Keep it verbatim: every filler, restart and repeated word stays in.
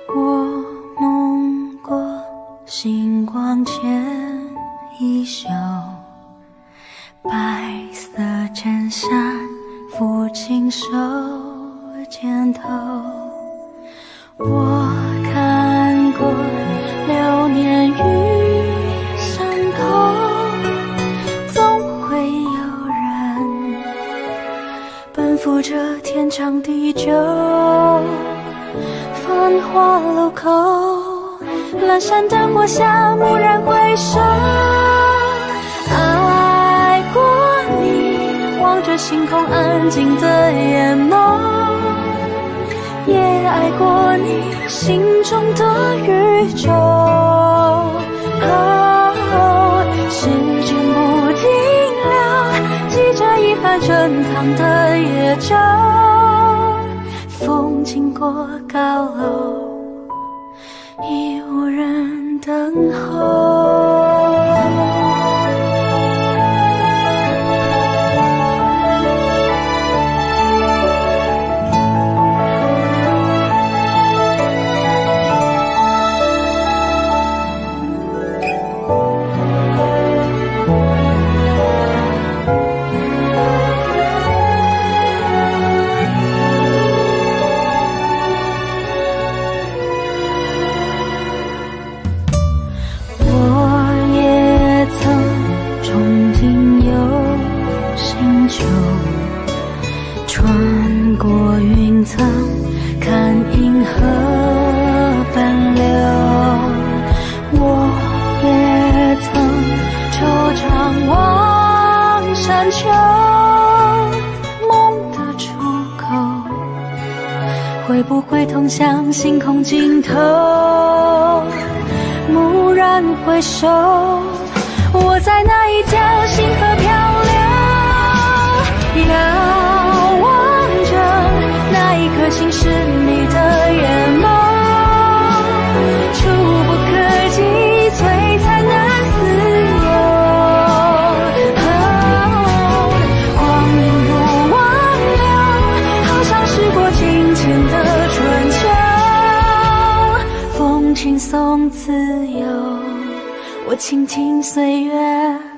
我梦过星光前一宿，白色衬衫抚琴手肩头。我看过流年与山口，总会有人奔赴这天长地久。繁华路口，阑珊灯火下蓦然回首，爱过你，望着星空安静的眼眸，也爱过你心中的宇宙。哦，时间不停留，记着一番震荡的夜昼，风经过高楼，已无人等候。穿过云层，看银河奔流。我也曾惆怅望山丘，梦的出口会不会通向星空尽头？蓦然回首，我在那一条星河漂流，遥望着那一颗心是你的眼眸，触不可及，璀璨难自由。哦，光阴如汪流，好像时过境迁的春秋，风轻松自由，我倾听岁月